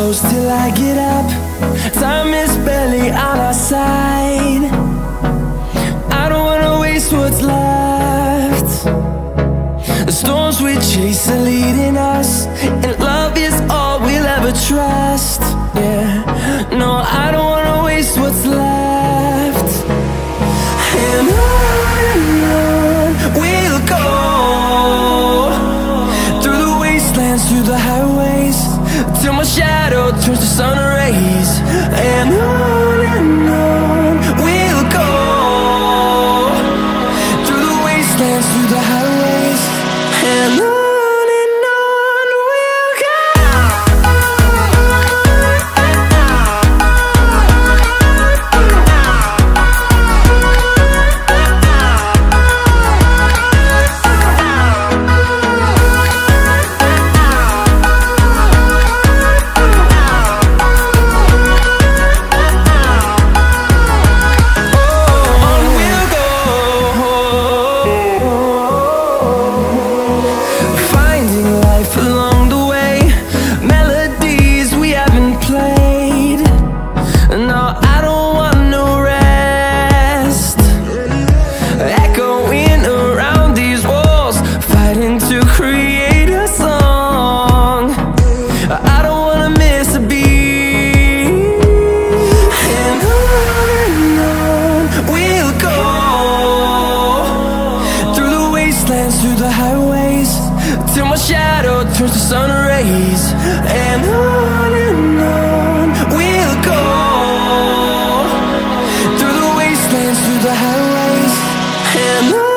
close till I get up. Time is barely on our side. I don't wanna waste what's left. The storms we chase are leading us, and love is all we'll ever trust. Yeah, no, I don't wanna waste what's left. And on we'll go, through the wastelands, through the highways, till my shadow turns to sun rays. And on we'll go, through the wastelands, through the highways, and on. Through the highways, till my shadow turns to sun rays. And on we'll go, through the wastelands, through the highways, and on.